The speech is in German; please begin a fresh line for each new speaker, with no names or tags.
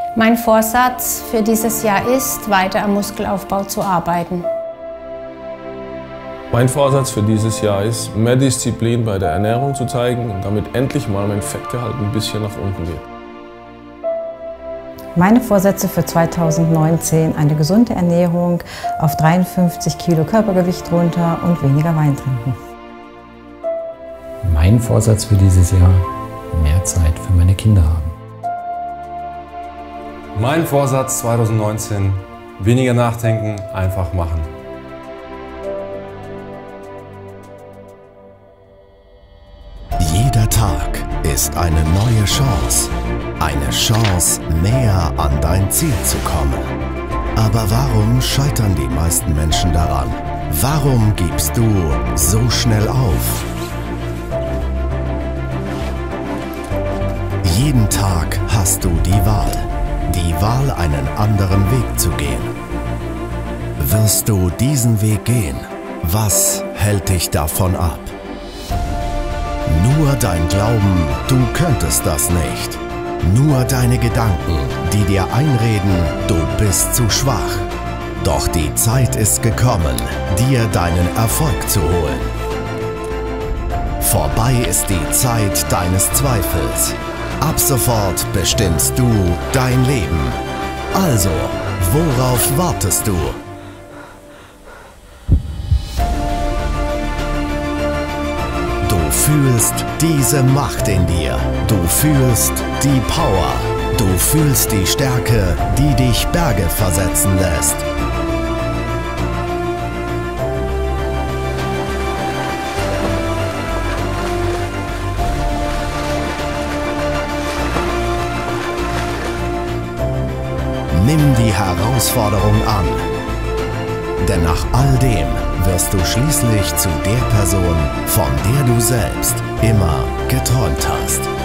Mein Vorsatz für dieses Jahr ist, weiter am Muskelaufbau zu arbeiten.
Mein Vorsatz für dieses Jahr ist, mehr Disziplin bei der Ernährung zu zeigen, damit endlich mal mein Fettgehalt ein bisschen nach unten geht.
Meine Vorsätze für 2019: eine gesunde Ernährung, auf 53 Kilo Körpergewicht runter und weniger Wein trinken.
Mein Vorsatz für dieses Jahr: mehr Zeit für meine Kinder haben.
Mein Vorsatz 2019: weniger nachdenken, einfach machen.
Jeder Tag ist eine neue Chance. Eine Chance, näher an dein Ziel zu kommen. Aber warum scheitern die meisten Menschen daran? Warum gibst du so schnell auf? Jeden Tag hast du die Wahl. Die Wahl, einen anderen Weg zu gehen. Wirst du diesen Weg gehen? Was hält dich davon ab? Nur dein Glauben, du könntest das nicht. Nur deine Gedanken, die dir einreden, du bist zu schwach. Doch die Zeit ist gekommen, dir deinen Erfolg zu holen. Vorbei ist die Zeit deines Zweifels. Ab sofort bestimmst du dein Leben. Also, worauf wartest du? Du fühlst diese Macht in dir. Du fühlst die Power. Du fühlst die Stärke, die dich Berge versetzen lässt. Nimm die Herausforderung an. Denn nach all dem wirst du schließlich zu der Person, von der du selbst immer geträumt hast.